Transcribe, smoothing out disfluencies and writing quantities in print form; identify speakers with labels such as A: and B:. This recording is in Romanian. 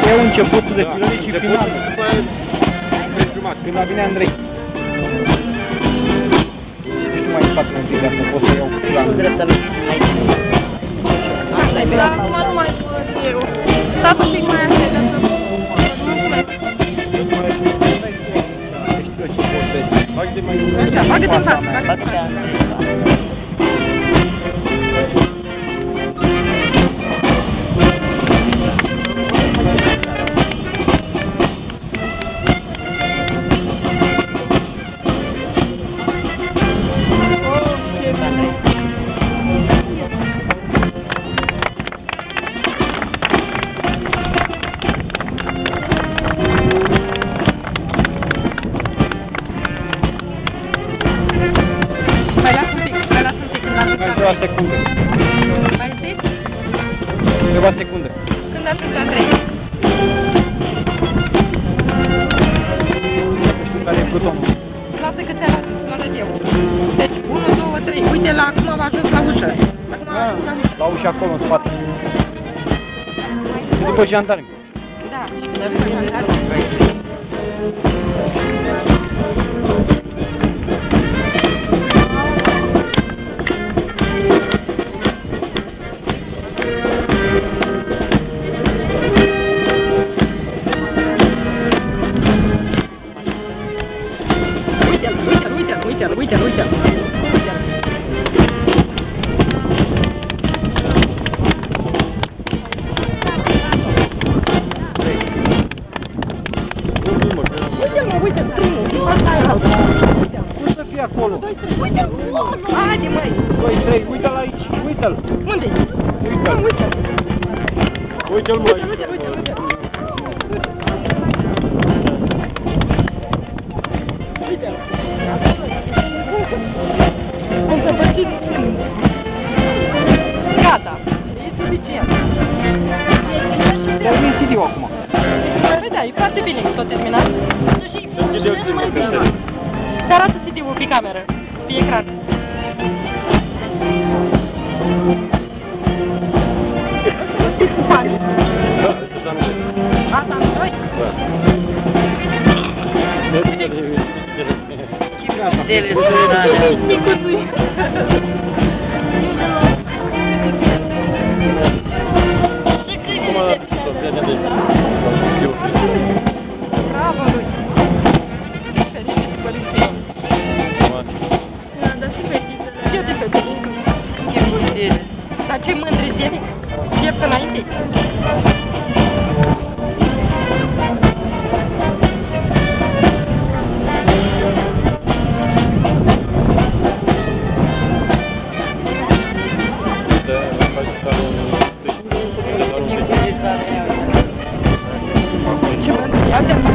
A: Eu începutul de filare și finalul. Când a vine Andrei. Nu mai spate un pic de asta, pot să iau planul.
B: Dar acum nu mai pot eu. Stați un pic mai așa, ca să... Așa, bagă-te în față, bagă-te în față.
A: Câteva secunde.
B: Mai zi?
A: Câteva secunde.
B: Când a spus Andrei?
A: Care e butonul?
B: Lasă că ți-a arăt eu. Deci, 1, 2, 3. Uite, la acum am ajuns la ușă. Acum am ajuns la ușă.
A: La ușa acolo, în spate. Și după jandarmi.
B: Da, și când ajung la jandarmi. Uite-l. Uite-l, primul.
A: Cum să fie acolo?
B: 2, 3. Uite-l. Haide, măi.
A: 2, 3, uite-l aici, uite-l.
B: Unde-i?
A: Uite-l. Uite-l, măi.
B: Uite-l. Cum să faci? Gata. E suficient.
A: Dar nu închid eu acum.
B: Păi da, e foarte bine că tot terminat. Și că arată CD-ul pe cameră, pe ecran. Știți cu bani. Asta am doi? Bravo lui! Fericit părinții! Da, dar și fetițele! Eu de fetițele! Ce bune! Dar ce mândri zilnic? Piept înainte! Ce mândri!